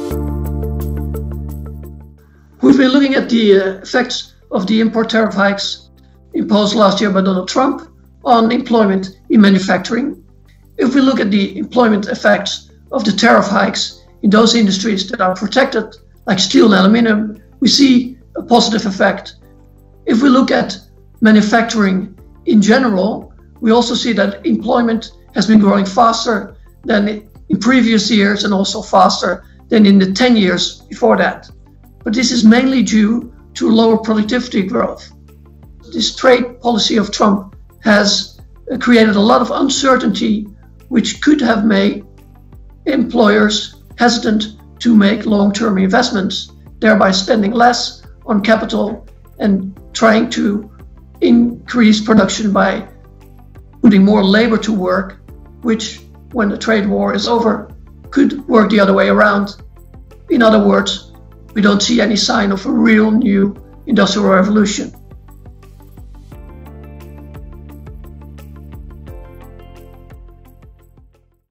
We've been looking at the effects of the import tariff hikes imposed last year by Donald Trump on employment in manufacturing. If we look at the employment effects of the tariff hikes in those industries that are protected, like steel and aluminum, we see a positive effect. If we look at manufacturing in general, we also see that employment has been growing faster than in previous years and also faster than in the 10 years before that. But this is mainly due to lower productivity growth. This trade policy of Trump has created a lot of uncertainty, which could have made employers hesitant to make long-term investments, thereby spending less on capital and trying to increase production by putting more labor to work, which, when the trade war is over, could work the other way around. In other words, we don't see any sign of a real new industrial revolution.